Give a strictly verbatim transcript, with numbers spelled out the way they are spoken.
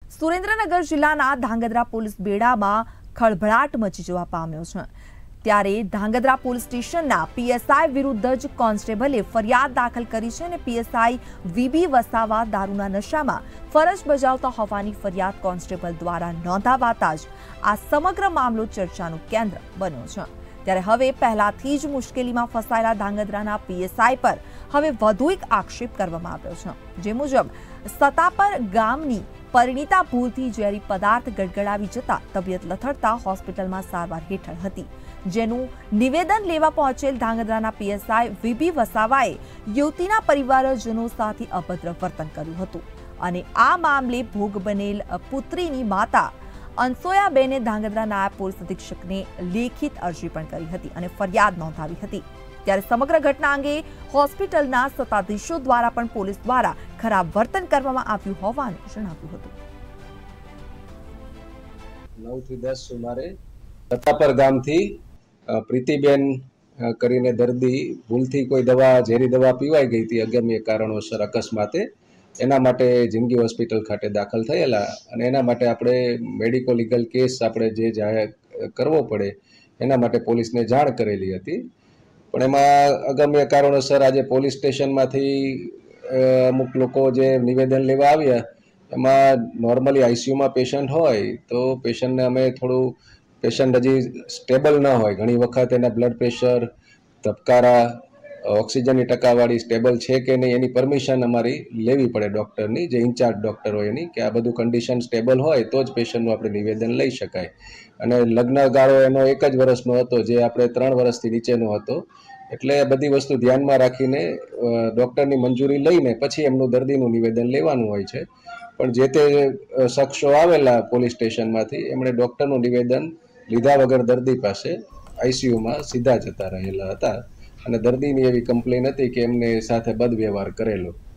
સુરેન્દ્રનગર જિલ્લાના ધાંગધ્રા પોલીસ બેડામાં ખળભળાટ મચી જવા પામ્યો છે। ત્યારે ધાંગધ્રા પોલીસ સ્ટેશનના પીએસઆઈ વિરુદ્ધ જ કોન્સ્ટેબલે ફરિયાદ દાખલ કરી છે અને પીએસઆઈ વીબી વસાવા દારૂના નશામાં ફરજ બજાવતા હોવાની ફરિયાદ કોન્સ્ટેબલ દ્વારા નોંધાવાતા જ આ સમગ્ર મામલો ચર્ચાનું કેન્દ્ર બન્યો છે। ત્યારે હવે પહેલાથી જ મુશ્કેલીમાં ફસાયેલા ધાંગધ્રાના પીએસઆઈ પર હવે વધુ એક આક્ષેપ કરવામાં આવ્યો છે, જે મુજબ સતાપર ગામની પરિણીતા ભૂલથી ઝેરી પદાર્થ ગડગડાવી જતા તબિયત લથડતા હોસ્પિટલમાં સારવાર હેઠળ હતી, જેનું નિવેદન લેવા પહોંચેલ ધાંગધ્રાના પીએસઆઈ વીબી વસાવાએ યુવતીના પરિવારજનો સાથે અભદ્ર વર્તન કર્યું હતું અને આ મામલે ભોગ બનેલ પુત્રીની માતા અનસોયાબેને ધાંગધ્રા નાયબ પોલીસ અધિક્ષકને લેખિત અરજી પણ કરી હતી અને ફરિયાદ નોંધાવી હતી। ત્યારે સમગ્ર ઘટના અંગે હોસ્પિટલના સત્તાધીશો દ્વારા પણ પોલીસ દ્વારા ખરાબ વર્તન કરવામાં આવ્યું હોવાનું જણાવ્યું હતું। નવ થી દસ સુમારે સતાપર ગામથી પ્રીતિબેન કરીને દર્દી ભૂલથી કોઈ દવા ઝેરી દવા પીવાઈ ગઈ હતી અગમ્ય કારણોસર અકસ્માતે, એના માટે જિંદગી હોસ્પિટલ ખાતે દાખલ થયેલા અને એના માટે આપણે મેડિકો લીગલ કેસ આપણે જે જાહેર કરવો પડે એના માટે પોલીસને જાણ કરેલી હતી, પણ એમાં અગમ્ય કારણોસર આજે પોલીસ સ્ટેશનમાંથી અમુક લોકો જે નિવેદન લેવા આવ્યા એમાં નોર્મલી આઈસીયુમાં પેશન્ટ હોય તો પેશન્ટને અમે થોડું પેશન્ટ હજી સ્ટેબલ ન હોય, ઘણી વખત એના બ્લડ પ્રેશર, ધબકારા, ઓક્સિજનની ટકાવારી સ્ટેબલ છે કે નહીં એની પરમિશન અમારી લેવી પડે ડૉક્ટરની, જે ઇન્ચાર્જ ડૉક્ટર હોય એની, કે આ બધું કન્ડિશન સ્ટેબલ હોય તો જ પેશન્ટનું આપણે નિવેદન લઈ શકાય। અને લગ્ન ગાળો એનો એક જ વર્ષનો હતો, જે આપણે ત્રણ વર્ષથી નીચેનો હતો, એટલે બધી વસ્તુ ધ્યાનમાં રાખીને ડૉક્ટરની મંજૂરી લઈને પછી એમનું દર્દીનું નિવેદન લેવાનું હોય છે। પણ જે તે શખ્સો આવેલા પોલીસ સ્ટેશનમાંથી એમણે ડૉક્ટરનું નિવેદન લીધા વગર દર્દી પાસે આઈસીયુમાં સીધા જતા રહેલા હતા અને દર્દીની એવી કમ્પ્લેન હતી કે એમને સાથે બદવ્યવહાર કરેલો।